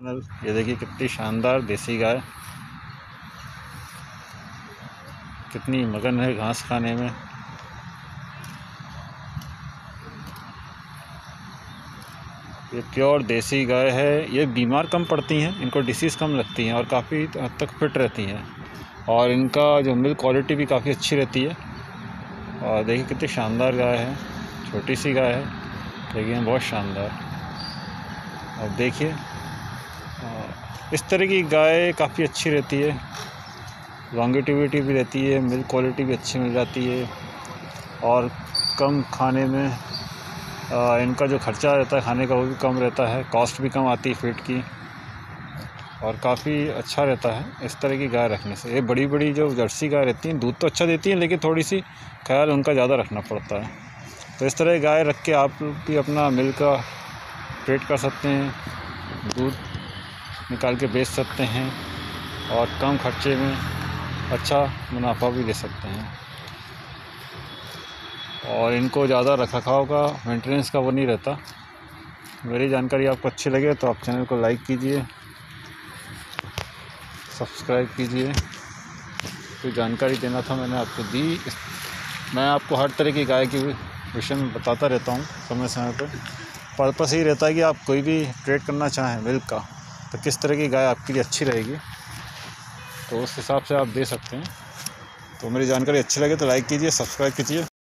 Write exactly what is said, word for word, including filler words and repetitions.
ये देखिए कितनी शानदार देसी गाय, कितनी मगन है घास खाने में। ये प्योर देसी गाय है। ये बीमार कम पड़ती हैं, इनको डिसीज़ कम लगती हैं और काफ़ी हद तक फिट रहती हैं। और इनका जो मिल्क क्वालिटी भी काफ़ी अच्छी रहती है। और देखिए कितनी शानदार गाय है, छोटी सी गाय है लेकिन बहुत शानदार। अब देखिए इस तरह की गाय काफ़ी अच्छी रहती है, लॉन्गिटिविटी भी रहती है, मिल्क क्वालिटी भी अच्छी मिल जाती है और कम खाने में आ, इनका जो खर्चा रहता है खाने का वो भी कम रहता है, कॉस्ट भी कम आती है फीड की और काफ़ी अच्छा रहता है इस तरह की गाय रखने से। ये बड़ी बड़ी जो जर्सी गाय रहती हैं दूध तो अच्छा देती हैं लेकिन थोड़ी सी ख्याल उनका ज़्यादा रखना पड़ता है। तो इस तरह की गाय रख के आप भी अपना मिल्क का ट्रेड कर सकते हैं, दूध निकाल के बेच सकते हैं और कम खर्चे में अच्छा मुनाफा भी ले सकते हैं। और इनको ज़्यादा रखरखाव का मेंटेनेंस का वो नहीं रहता। मेरी जानकारी आपको अच्छी लगे तो आप चैनल को लाइक कीजिए, सब्सक्राइब कीजिए। तो जानकारी देना था मैंने आपको दी। मैं आपको हर तरह की गाय के विषय में बताता रहता हूँ समय समय पर। पर्पस यही रहता है कि आप कोई भी ट्रेड करना चाहें मिल्क का तो किस तरह की गाय आपके लिए अच्छी रहेगी तो उस हिसाब से आप दे सकते हैं। तो मेरी जानकारी अच्छी लगे तो लाइक कीजिए, सब्सक्राइब कीजिए।